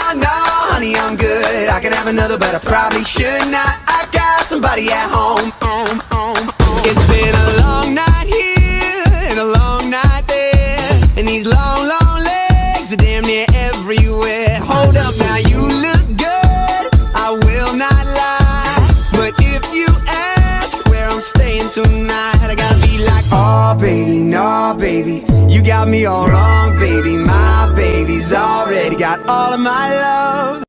no, honey, I'm good. I could have another, but I probably should not. I got somebody at home. It's been a long night here and a long night there, and these long, long legs are damn near everywhere. Hold up now, you look good, I will not lie, but if you ask where I'm staying tonight, I gotta be like, oh baby, no baby, you got me all wrong, baby. My baby's already got all of my love.